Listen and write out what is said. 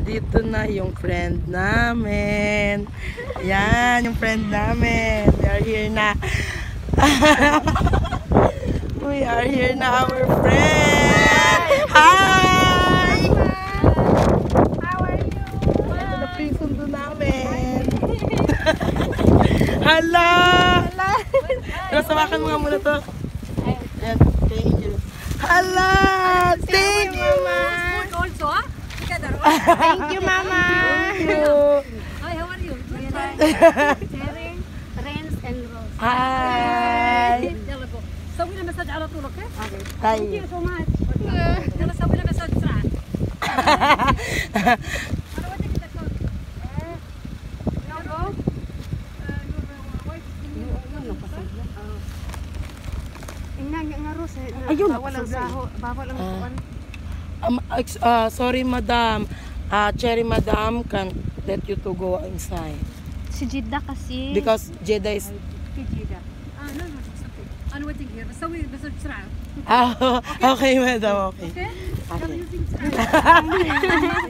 nandito na yung friend namin. Yan, yung friend namin. We are here na. We are here na, our friend. Hi! How are you? Ito na po yung sundo namin. Hala! Pero sawakan mo nga muna to. Ayan, thank you. Hala! Thank you, Mama! Thank you, Mama. Thank you. Hi, how are you? Sharing, friends, and Rose. Hi! يلا go. سوي لنا مساج على طول اوكي؟ اوكي. Hi. Thank you so much. يلا سوي لنا مساج بسرعة. أنا وديك الدكتور. No go. Ayun, bawal ang saho, bawal ang kuwan. Sorry, madam. Cherry, madam, can let you to go inside. Si Jeddah kasi. Because Jeddah is... في جيدة. no, it's okay. أنا وديك here. بسوي مساج بسرعة. Okay, madam, okay. Okay? Okay. يلا using بسرعة.